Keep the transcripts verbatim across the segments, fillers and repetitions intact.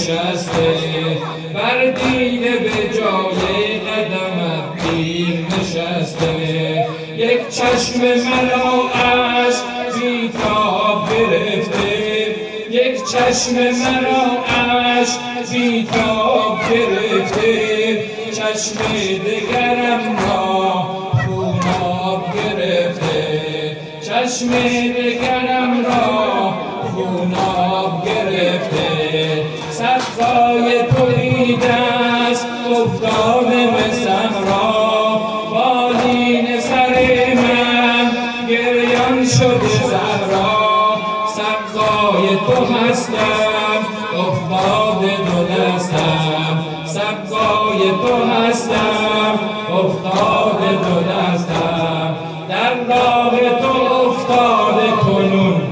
نشسته، بر دیده به جای قدمت پیر نشسته. یک چشم مرا اشک بیتاب گرفته، یک چشم مرا اشک بیتاب گرفته، چشم دگرم را خوناب گرفته، چشم دگرم را خوناب گرفته. صفای توحید است افتاده به صحرا، بالین سر من گریان شده زهرا. صفای تو هستم افتاده دو دستم، صفای تو هستم افتاده دو دستم، در راه تو افتاده کنون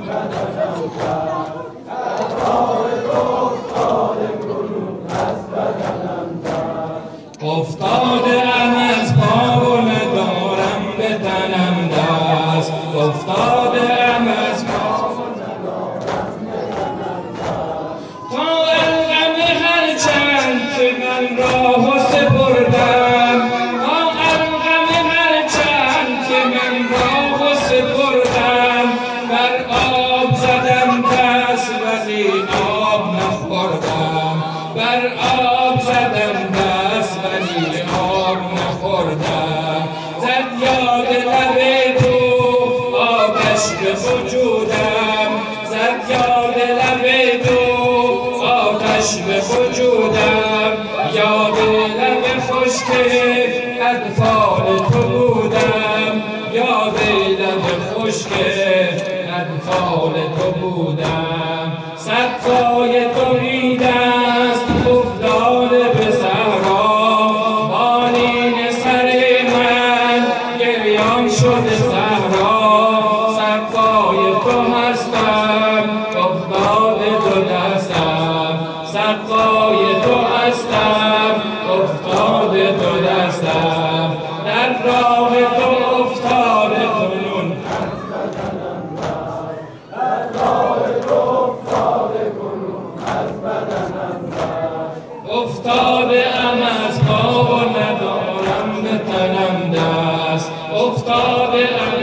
افتاده ام از پا و ندارم به تنم دست، افتاده ام از پا و ندارم به تنم دست. تا الغم هر چند که من راه سپردم، تا الغم هر چند که من راه سپردم، بر آب زدم دست ولی آب نخوردم، بر آب زدم دست ولی آب نخوردم. زد یاد لب تو آتش به وجودم، زد یاد لب تو آتش به وجودم، یاد لب خشک اطفال تو بودم، یاد لب خشک اطفال تو بودم. صفای توحید است افتاده به صحرا، بالین سر من گریان شده زهرا. صفای تو هستم افتاده دو دستم، صفای تو هستم افتاده دو دستم، در راه تو افتاده کنون افتاده ام از پا و ندارم به تنم دست، افتاده ام